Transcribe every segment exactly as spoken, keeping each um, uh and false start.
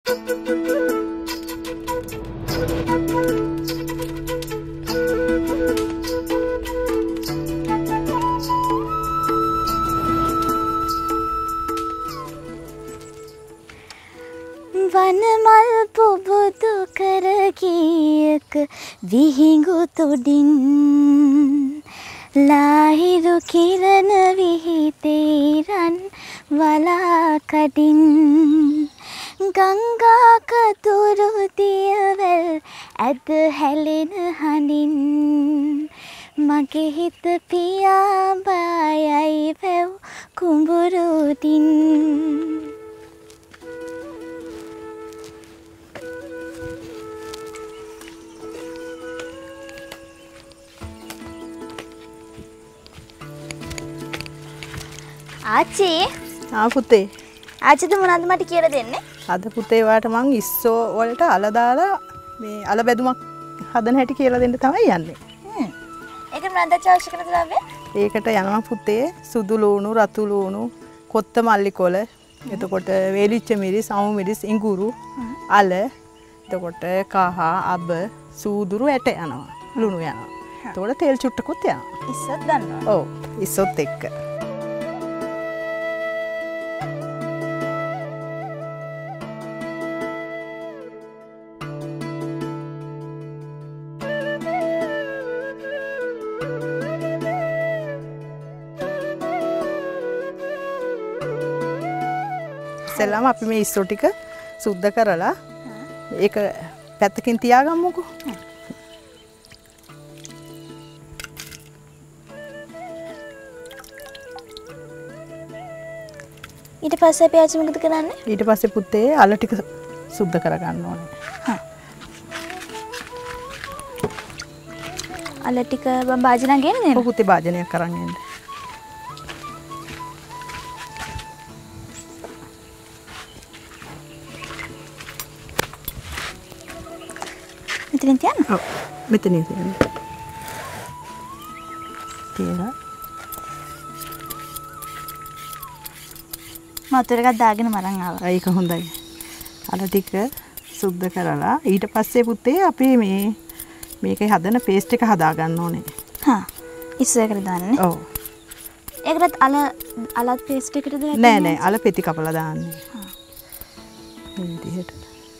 වනමල් පුබුදු කර ගියක විහිඟු තුඩින් ලාහිරු කිරණ විහිදේරන් වලා කඩින් ගංගා කතුරු දියවැල් ඇද හැලෙන හඬින් මගේ හිත පියාඹයයි වැව් කුඹුරුදින් ආච්චි ආ පුතේ ආච්චිද මොනවද මට කියලා දෙන්නේ? අද පුතේ වාට මං ඉස්සෝ වලට අල දාලා මේ අල බැදුමක් හදන හැටි කියලා දෙන්න තමයි යන්නේ. හ්ම්. ඒක මොනවද අවශ්‍ය කරන ද්‍රව්‍ය? ඒකට යනවා පුතේ සුදු ලුණු, රතු ලුණු, කොත්තමල්ලි කොළ, එතකොට වේලිච්ච මිරිස්, අමු මිරිස්, ඉඟුරු, අල, එතකොට කහ, අබ, සූදුරු ඇට යනවා. ලුණු යනවා. එතකොට තෙල් චුට්ටකුත් යනවා. ඉස්සොත් දන්නවා. ඔව්. ඉස්සොත් එක්ක. ඉස්සෙල්ලාම අපි මේ ඉස්සෝ ටික සුද්ධ කරලා ඒක පැත්තකින් තියාගමුකෝ. ඊට පස්සේ අපි ආච්චි මොකද කරන්නේ? ඊට පස්සේ පුතේ අල ටික සුද්ධ කරගන්න ඕනේ. හා. අල ටික බම් භාජනයක් ගෙන දෙන්න. ඔව් පුතේ භාජනයක් කරන් එන්න. මෙතනින් තියන්න? ඔව්. මෙතනින් තියන්න. තියලා මතුර එකක් දාගෙන මරන් ආවා. ඒක හොඳයි. අර ටික සුද්ධ කරලා ඊට පස්සේ පුතේ අපි මේ මේකේ හදන පේස්ට් එක හදා ගන්න ඕනේ. හා. ඉස්සරකට දාන්නේ. ඔව්. ඒකටත් අල අලත් පේස්ට් එකටද නෑ නෑ අල පෙති කපලා දාන්නේ. හා. මේ විදිහට.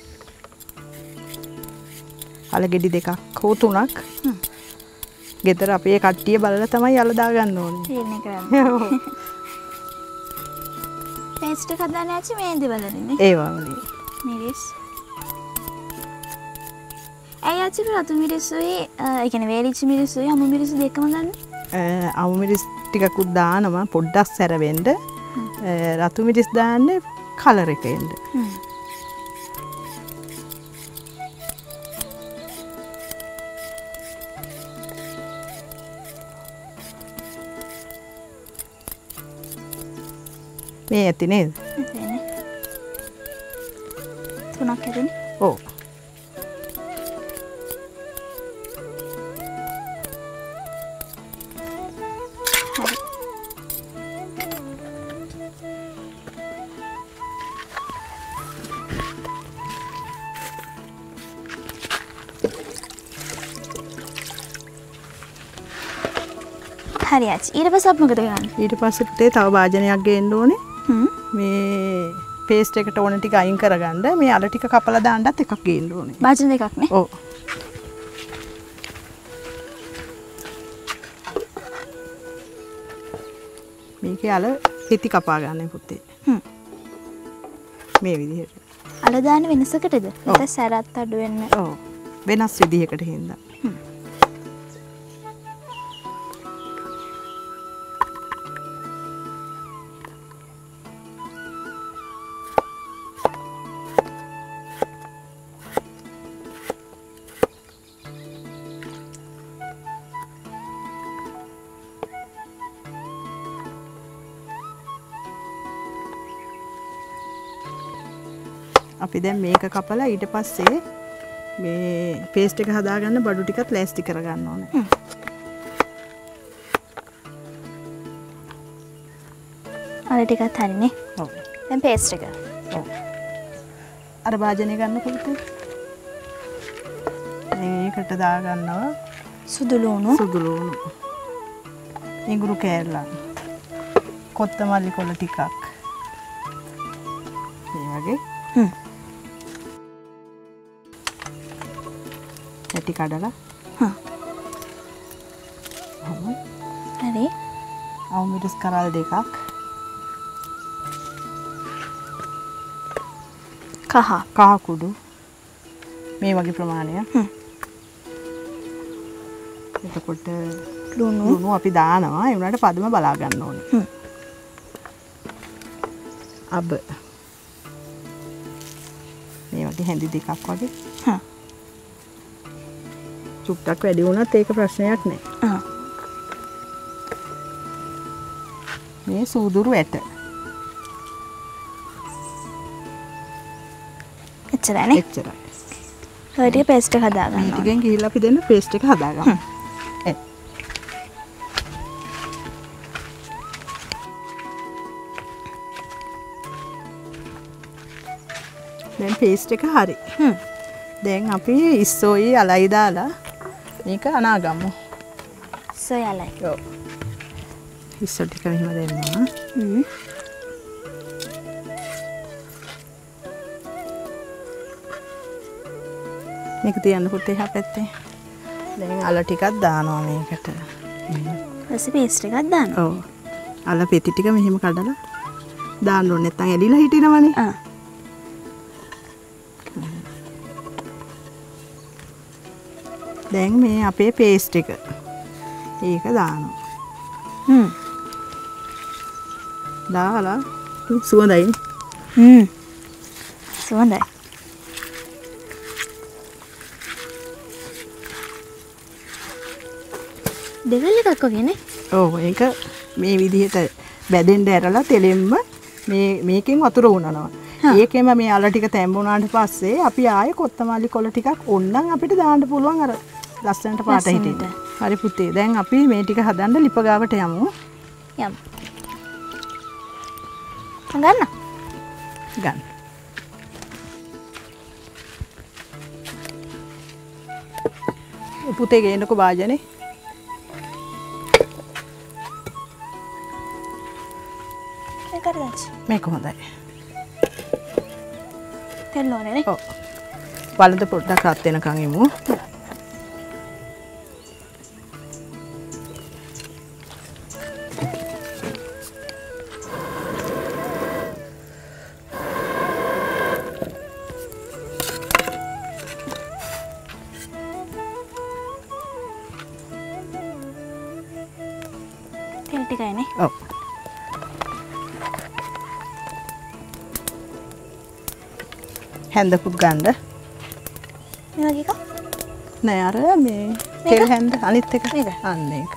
අල ගෙඩි දෙකක් හෝ තුනක්. හ්ම්. ගෙදර අපේ කට්ටිය බලලා තමයි අල දා ගන්න ඕනේ. තීරණය කරන්න. පේස්ට් එක හදන්න ඇච්චි මේ දෙවලනේ. ඒවා වලින්. මිරිස්. ඇයි ඇච්චි රතු මිරිස්සුයි ඒ කියන්නේ වේලිච්ච මිරිස්සුයි අමු මිරිස්සු දෙකම ගන්න? අමු මිරිස් ටිකකුත් දානවා පොඩ්ඩක් සැර වෙන්න. රතු මිරිස් දාන්නේ කලර් එක එන්න. හ්ම්. මේ ඇති නේද? එතනේ. තුනක් ඇතිනේ. ඔව්. හරි ආච්චි. ඊට පස්සේ අපි මොකද කරන්නේ? ඊට පස්සේ පුතේ තව භාජනයක් ගේන්න ඕනේ. හ්ම්. මේ පේස්ට් එකට ඕන ටික අයින් කරගන්න මේ අල ටික කපලා දාන්නත් එකක් ගේන්න ඕනේ. භාජන දෙකක් නේ? ඔව්. මේකේ අල පෙති කපා ගන්න පුතේ. හ්ම්. මේ විදිහට. අල දාන වෙනසකටද? නැත්නම් සැරත් අඩු වෙන්න. ඔව්. වෙනස් විදිහකට හින්දා. හ්ම්. අපි දැන් මේක කපලා ඊට පස්සේ මේ පේස්ට් එක හදාගන්න බඩු ටිකත් ලෑස්ති කරගන්න ඕනේ. අර ටිකත් හරිනේ. ඔව්. දැන් පේස්ට් එක. ඔව්. අර භාජනය ගන්න පුතේ. මේකට දා ගන්නවා සුදු ලුණු. සුදු ලුණු. ඉඟුරු කෑල්ල. කොත්තමල්ලි කොළ ටිකක්. මේ වගේ. හ්ම්. ඇටි කඩලා. හා. හරි. හරි. අවු මිරිස් කරල් දෙකක්. කහ. කහ කුඩු. මේ වගේ ප්‍රමාණයක්. හ්ම්. එතකොට ලුණු. ලුණු අපි දානවා. ඒ වුණාට පදම බලා ගන්න ඕනේ. හ්ම්. අබ. මේ වගේ හැඳි දෙකක් වගේ. හා. චුට්ටක් වැඩි වුණත් ඒක ප්‍රශ්නයක් නෑ. ආ. මේ සූදුරු ඇට. එච්චරනේ. එච්චරයි. ඔය ටික පේස්ට් එක හදා මේ ගන්න. ටිකෙන් ගිහිල්ලා අපි දෙන්න පේස්ට් එක හදාගමු. එ. දැන් පේස්ට් එක හරි. හ්ම්. දැන් අපි ඉස්සෝයි අලයි දාලා මේක අනාගමු. සොයලයි. ඔව්. ඉස්සෝ ටික මෙහෙම දෙන්නවා. හ්ම්. මේක තියන්න පුතේ එහා පැත්තේ. දැන් අල ටිකක් දානවා මේකට. ඊපස්සේ පේස්ට් එකක් දාන්න. ඔව්. අල පෙති ටික මෙහෙම කඩලා දාන්න ඕනේ නැත්නම් ඇලිලා හිටිනවනේ. ආ. දැන් මේ අපේ පේස්ට් එක. ඒක දානවා. හ්ම්. දාලා සුවඳයි. හ්ම්. සුවඳයි. දෙවල් එකක් වගේනේ. ඔව් ඒක මේ විදිහට බැදෙන්න ඇරලා තෙලෙම්ම මේ මේකෙන් වතුර උනනවා. ඒකෙම මේ අල ටික තැම්බුණාට පස්සේ අපි ආයේ කොත්තමල්ලි කොළ ටිකක් ඕනනම් අපිට දාන්න පුළුවන් අර ලස්සනට පාට හිටින්න. හරි පුතේ. දැන් අපි මේ ටික හදන්න ලිප ගාවට යමු. යම්. ගන්න. ගන්න. පුතේ ගේන්නකො වාජනේ. ඒකට දැච්ච. මේක හොඳයි. තෙල් ඕනේ නේ. ඔව්. වලද පොඩ්ඩක් රත් වෙනකන් එමු. තෙල් ටිකයිනේ. ඔව්. හැන්දකුත් ගන්න. මේ වගේ එකක්. නෑ අර මේ තෙල් හැන්ද අනිත් එක. මේක? අන්න ඒක.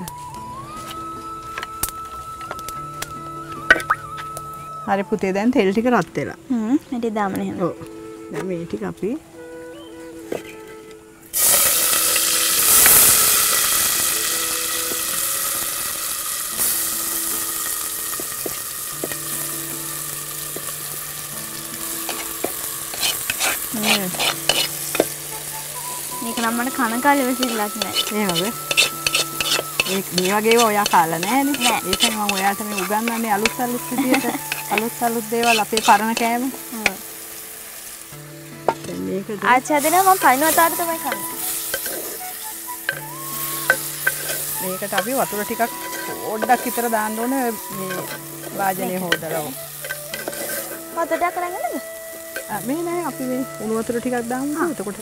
හරි පුතේ දැන් තෙල් ටික රත් වෙලා. හ්ම්. මෙටි දාමන එහෙම. ඔව්. දැන් මේ ටික අපි මේක නම් මට කන කාලේ වෙසිල්ලක් නැහැ. එහෙමද? මේ මේ වගේ ඒවා ඔයා කාලා නැහැනේ. නෑ. ඒකයි මම ඔයාට මේ උගන්වන්නේ අලුත් අලුත් විදියට අලුත් අලුත් දේවල් අපේ පරණ කෑම. ඔව්. දැන් මේකට ආච්චි හදනවා මම පයින් වතාවට තමයි කන්නේ. මේකට අපි වතුර ටිකක් පොඩ්ඩක් විතර දාන්න ඕනේ මේ වාජනේ හොදලා. වතුරට කරන්නේ නේද? ආ මේ නෑ අපි මේ උණු වතුර ටිකක් දාමු. එතකොට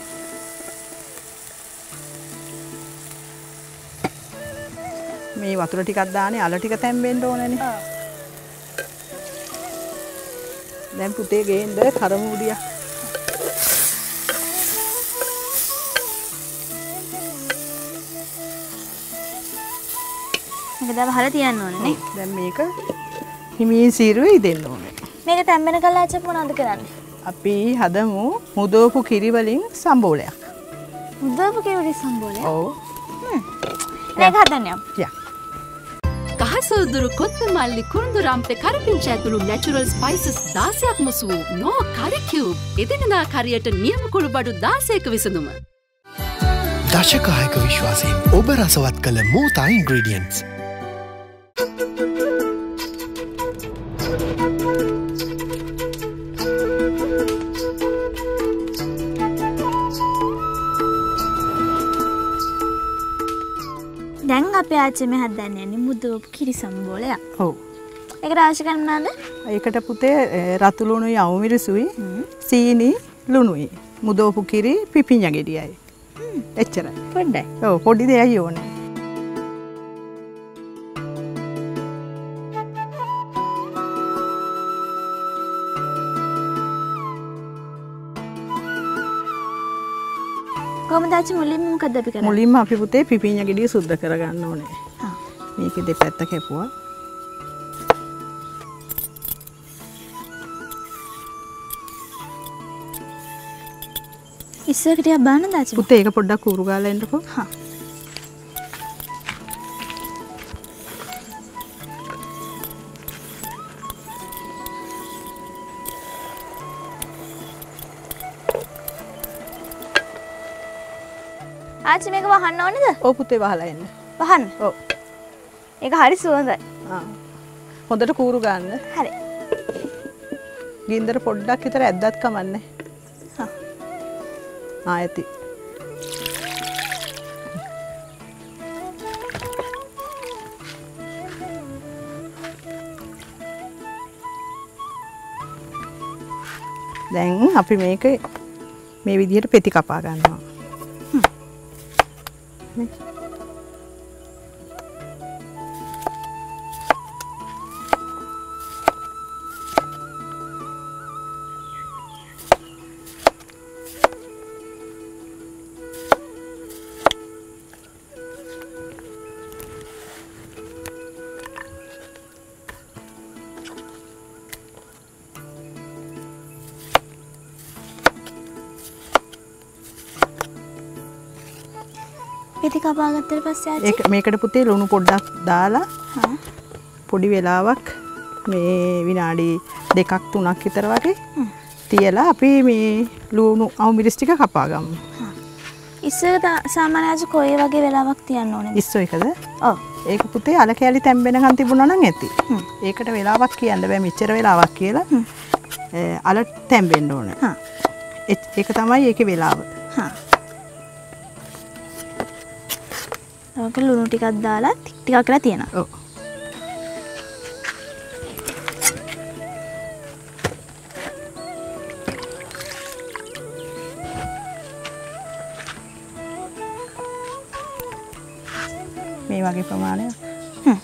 මේ වතුර ටිකක් දාන්නේ අල ටික තැම්බෙන්න ඕනනේ. ආ. දැන් පුතේ ගේන්න කරමුඩියක්. මේක දාලා හල තියන්න ඕනේ නේ. දැන් මේක හිමින් සීරුවේ දෙන්න ඕනේ. මේක තැම්බෙන කල්ලා ආච්චි මොනවද කරන්නේ? අපි හදමු මුදෝපු කිරි වලින් සම්බෝලයක්. මුදවපු කෙවරි සම්බෝලය. ඔව්. හ්ම්. මේක හදන්න යමු. යා. කහසොදුරු කොත්තමල්ලි කුරුඳු රම්පේ කරපිංච ඇතුළු නැචරල් ස්පයිසස් දාසයක් මුසු වූ නෝ කරි කියුබ් එදිනෙදා කරියට නියම කුළුබඩු දාසයක විසඳුම. දශකායක විශ්වාසයෙන් ඔබ රසවත් කළ මෝතා ඉන්ග්‍රීඩියන්ට්ස්. දැන් අපේ ආච්චි මේ හදන්න යන්නේ මුදවපු කිරි සම්බෝලයක්. ඔව්. ඒකට අවශ්‍ය කරනවාද? ඒකට පුතේ රතු ලුණුයි අවු මිරිසුයි සීනි ලුණුයි මුදවපු කිරි පිපිඤ්ඤ ගෙඩියයි. එච්චරයි. පොඩ්ඩයි. ඔව් පොඩි දෙයයි ඕනේ. කොහොමද ආච්චි මුලින්ම මොකද අපි කරන්නේ? මුලින්ම අපි පුතේ පිපිඤ්ඤ ගෙඩිය සුද්ධ කරගන්න ඕනේ. හා. මේකේ දෙපැත්ත කැපුවා. ඉස්සරට ටිකක් බලන්න ආච්චි. පුතේ ඒක පොඩ්ඩක් කූරු ගාලා එන්නකෝ. හා. ආච්චි මේක වහන්න ඕනේද? ඔව් පුතේ වහලා එන්න. වහන්න. ඔව්. ඒක හරි සුවඳයි. ආ. හොඳට කූරු ගන්න. හරි. ගින්දර පොඩ්ඩක් විතර ඇද්දත් කමන්නේ. හා. ආ ඇති. දැන් අපි මේක මේ විදිහට පෙති කපා ගන්නවා. පෙති කපා ගත්තට පස්සේ ආච්චි ඒක මේකට පුතේ ලුණු පොඩ්ඩක් දාලා හා පොඩි වෙලාවක් මේ විනාඩි දෙකක් තුනක් විතර වගේ තියලා අපි මේ ලුණු අවු මිරිස් ටික කපා ගමු. ඉස්සර සාමාන්‍ය ආච්චි කොයි වගේ වෙලාවක් තියන්න ඕනේද? ඉස්සෝ එකද? ඔව්. ඒක පුතේ අල කැලි තැම්බෙනකන් තිබුණා නම් ඇති. ඒකට වෙලාවක් කියන්න බෑ මෙච්චර වෙලාවක් කියලා. අල තැම්බෙන්න ඕන. හා. ඒක තමයි ඒකේ වෙලාව. හා. ඔක ලුණු ටිකක් දාලා ටික ටිකක් කරලා තියනවා. ඔව්. මේ වගේ ප්‍රමාණයක්. හ්ම්.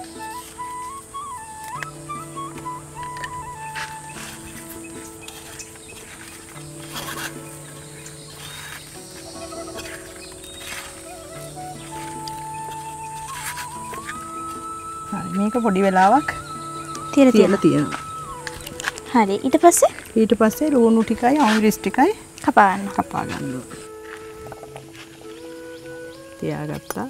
හරි මේක පොඩි වෙලාවක් තියලා තියලා තියනවා. තියෙනවා. හරි ඊට පස්සේ ඊට පස්සේ ලුණු ටිකයි අවු මිරිස් ටිකයි කපා ගන්නවා. කපා ගන්න ඕනේ. තියාගත්තා.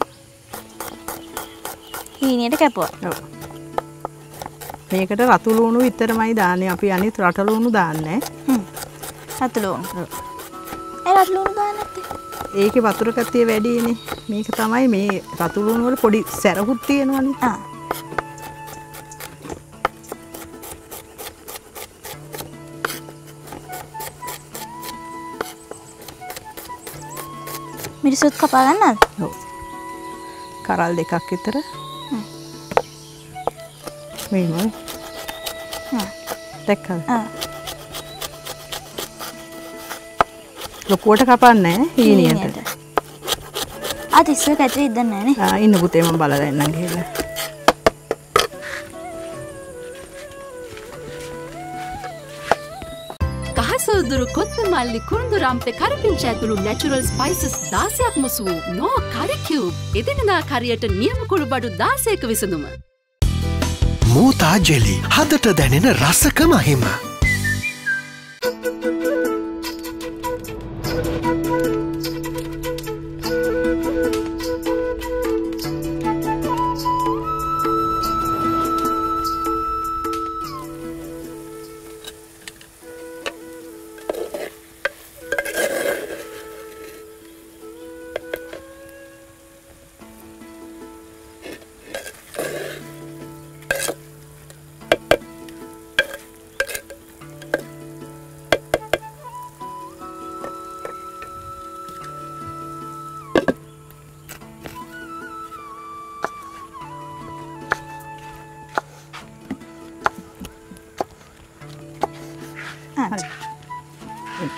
හීනියට කැපුවා. ඔව්. මේකට රතු ලුණු විතරමයි දාන්නේ. අපි අනිත් රට ලුණු දාන්නේ හ්ම්. රතු ලුණු. ඔව්. ඒ රතු ලුණු දාන්න නැත්තේ? ඒකේ වතුර කතිය වැඩිනේ. මේක තමයි මේ රතු ලුණු වල පොඩි සැරහුත් තියෙනවනේ. ආ. මිරිසුත් කපා ගන්නවද? ඔව්. කරල් දෙකක් විතර. හ්ම්. මේමයි. හ්ම්. දැක්කද? ආ. ලොකුවට කපන්නේ හීනියට. ආ තිස්සක ඇතුලේ ඉදන්නේ නැහැ නේ. ආ ඉන්න පුතේ මම බලලා එන්නම් ගිහලා. කහසොදුරු කොත්තමල්ලි කුරුඳු රම්පේ කරපිංච ඇතුළු නැචරල් ස්පයිසස් දාසයක් මුසු වූ නෝ කරි කියුබ් එදිනෙදා කරියට නියම කුළුබඩු දාසයක විසඳුම. මෝතා ජෙලි හදට දැනෙන රසක මහිම.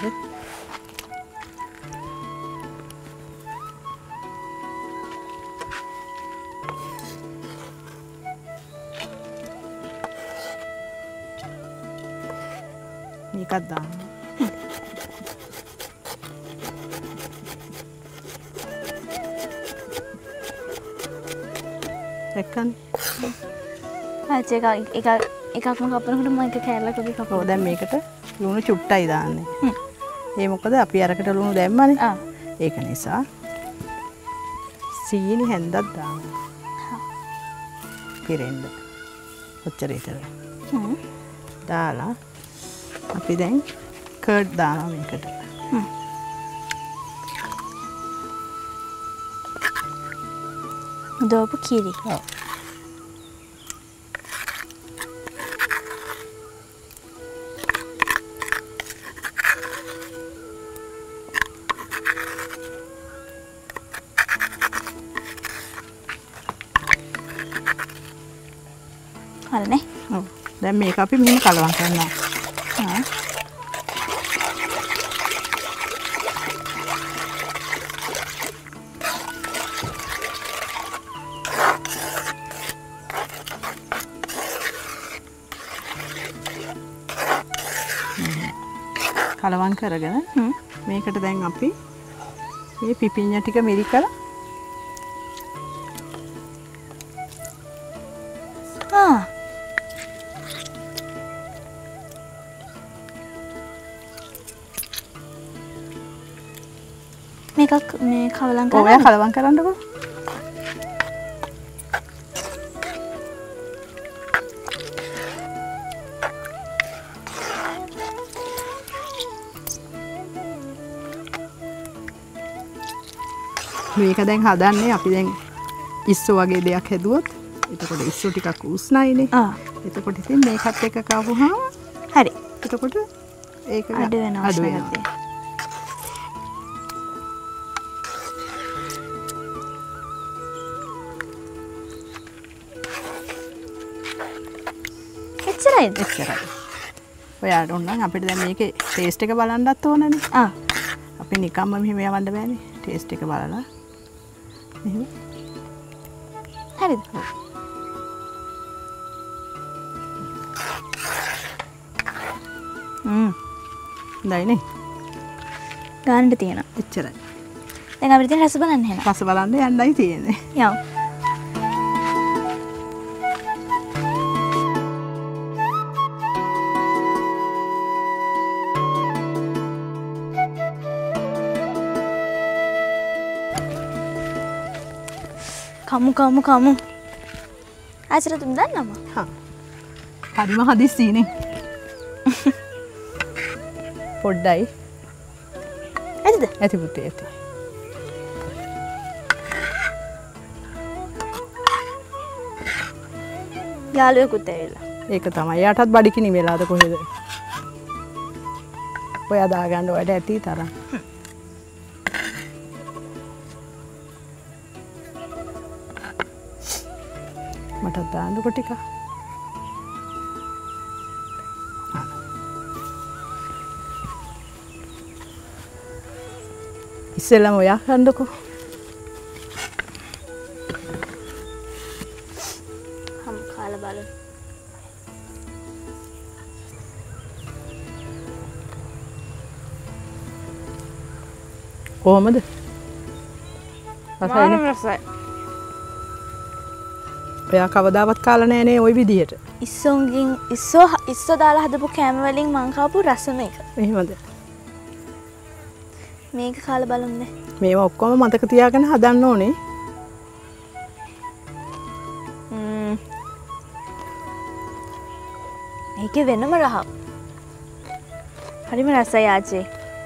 මේකට මේකත් දාන්න. එක්කන් ආච්චි එක එක එකක්ම කපනකොට මම එක කෑල්ලක් වගේ කපනවා. ඔව් දැන් මේකට ලුණු චුට්ටයි දාන්නේ. ඒ මොකද අපි අරකට ලුණු දැම්මනේ. ආ. ඒක නිසා සීනි හැන්දක් දානවා. පිරෙන්න. ඔච්චර විතර. හ්ම්. දාලා අපි දැන් කර්ඩ් දානවා මේකට. හ්ම්. දෝපු කිරි. ඔව්. හරිනේ. ඔව්. දැන් මේක අපි මෙහෙම කලවම් කරනවා. හා. කලවම් කරගෙන මේකට දැන් අපි මේ පිපිඤ්ඤ ටික මිරිකලා ආ. මේකක් මේ කවලම් ඔය කරලා කලවම් කරන්නකෝ. මේක දැන් හදන්නේ අපි දැන් ඉස්සෝ වගේ දෙයක් හැදුවොත් එතකොට ඉස්සෝ ටිකක් උස්නයිනේ. ආ. එතකොට ඉතින් මේකත් එක්ක කවුහම හරි. එතකොට ඒක අඩු වෙනවා අඩු වෙනවා. උෂ්ණගතිය. එච්චරයිද? එච්චරයි. ඔයාලට ඕන නම් අපිට දැන් මේකේ ටේස්ට් එක බලන්නත් ඕනනේ. ආ. අපි නිකම්ම මෙහෙම යවන්න බෑනේ. ටේස්ට් එක බලලා. මෙහෙම. හරිද? හ්ම්. හොඳයිනේ. ගානට තියෙනවා. එච්චරයි. දැන් අපිට තියෙන රස බලන්න එහෙනම්. පස්ස බලන්න යන්නයි තියෙන්නේ. යමු. කමු කමු කමු. ආච්චිට තුන් දන්නවද? හා. හරිම හදිස්සියනේ. පොඩ්ඩයි. ඇතිද? ඇති පුතේ ඇති. යාළුවෙකුත් ඇවිල්ලා. ඒක තමයි. යාටත් බඩිකිනි වෙලාද කොහෙද? ඔයා දාගන්න ඔයාට ඇති තරම්. මටත් දාන්නකො ටික. ඉස්සෙල්ලම ඔයා කන්නකො. හම් කාලා බලමු. කොහමද? මාන රසයි. ඔයා කවදාවත් කාලා නෑනේ ওই විදිහට. ඉස්සෝන්ගෙන් ඉස්සෝ ඉස්සෝ දාලා හදපු කෑම වලින් මං කාපු රසම එක. එහෙමද? මේක කාලා බලමුනේ. මේවා ඔක්කොම මතක තියාගෙන හදන්න ඕනේ. ම්ම්. මේකේ වෙනම රහක්. හරිම රසයි ආච්චි.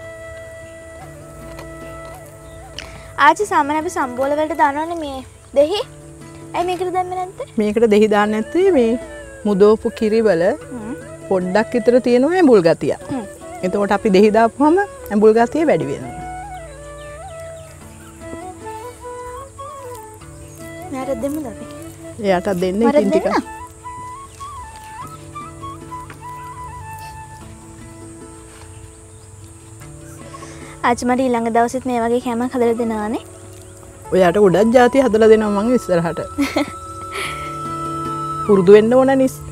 ආච්චි සාමාන්‍ය අපි සම්බෝල වලට දානවනේ මේ දෙහි. ඇයි මේකට දැම්මේ නැත්තේ? මේකට දෙහි දාන්න නැත්තේ මේ මුදෝපු කිරිවල පොඩ්ඩක් විතර තියෙනවා ඇඹුල් ගතිය. හ්ම්. එතකොට අපි දෙහි දාපුවම ඇඹුල් ගතිය වැඩි වෙනවා. මට දෙමුද අපි? එයාට දෙන්න මට ඉතින් ටික. දෙන්න? ආච්චි මට ඊළඟ දවසෙත් මේ වගේ කෑමක් හදලා දෙනවානේ. ඔයාට ගොඩක් ಜಾති හදලා දෙනවා මං ඉස්සරහට. පුරුදු වෙන්න ඕන නිස්.